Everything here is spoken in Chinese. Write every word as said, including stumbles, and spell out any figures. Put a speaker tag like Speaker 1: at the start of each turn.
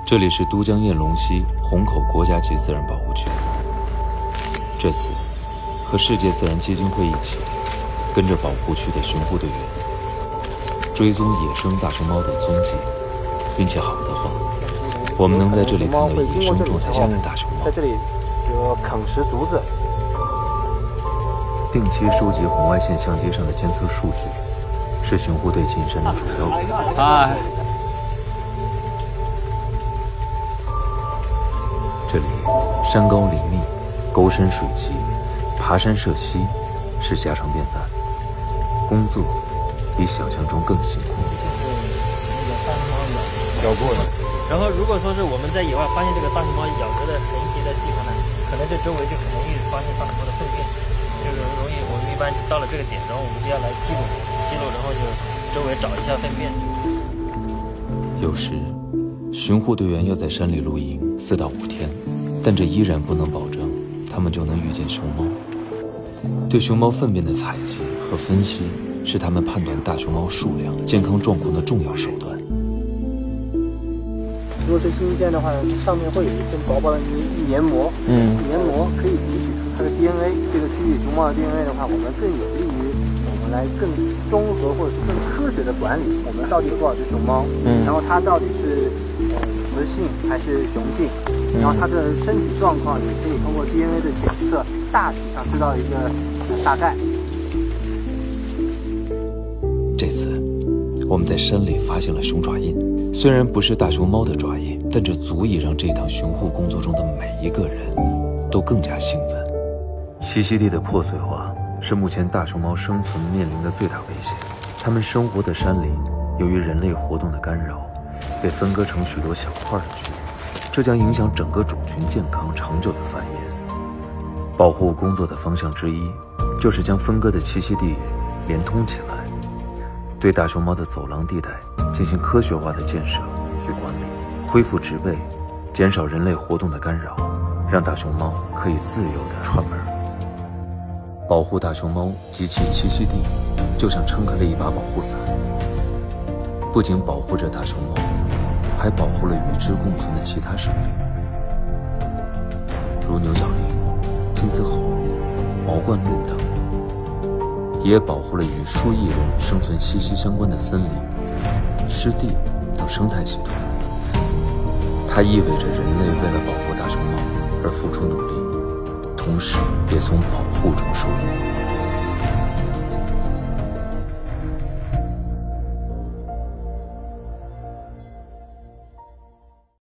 Speaker 1: 这里是都江堰龙溪虹口国家级自然保护区。这次和世界自然基金会一起，跟着保护区的巡护队员，追踪野生大熊猫的踪迹，运气好的话，我们能在这里看到野生状态下的大熊猫。
Speaker 2: 在这里有啃食竹子。
Speaker 1: 定期收集红外线相机上的监测数据，是巡护队进山的主要工作。
Speaker 2: 哎。
Speaker 1: 这里山高林密，沟深水急，爬山涉溪是家常便饭，工作比想象中更辛苦。
Speaker 2: 咬过了。
Speaker 3: 然后，如果说是我们在野外发现这个大熊猫咬着的痕迹的地方呢，可能这周围就很容易发现大熊猫的粪便，就是容易我们一般到了这个点，然后我们就要来记录，记录，然后就周围找一下粪便。
Speaker 1: 有时，巡护队员要在山里露营四到五天，但这依然不能保证他们就能遇见熊猫。对熊猫粪便的采集和分析，是他们判断大熊猫数量、健康状况的重要手段。
Speaker 2: 如果是新鲜的话，上面会有一层薄薄的黏膜，嗯，黏膜可以提取出它的 D N A。这个区域熊猫的 D N A 的话，我们更有利于我们来更综合或者是更科学的管理我们到底有多少只熊猫，嗯，然后它到底是呃雌性还是雄性，嗯，然后它的身体状况也可以通过 D N A 的检测，大体上知道一个大概。
Speaker 1: 这次我们在山里发现了熊爪印。虽然不是大熊猫的爪印，但这足以让这趟巡护工作中的每一个人都更加兴奋。栖息地的破碎化是目前大熊猫生存面临的最大危险。它们生活的山林由于人类活动的干扰，被分割成许多小块的区域，这将影响整个种群健康长久的繁衍。保护工作的方向之一，就是将分割的栖息地连通起来，对大熊猫的走廊地带进行科学化的建设与管理，恢复植被，减少人类活动的干扰，让大熊猫可以自由地串门。保护大熊猫及其栖息地，就像撑开了一把保护伞，不仅保护着大熊猫，还保护了与之共存的其他生灵，如牛角羚、金丝猴、毛冠鹭等，也保护了与数亿人生存息息相关的森林、湿地等生态系统。它意味着人类为了保护大熊猫而付出努力，同时也从保护中受益。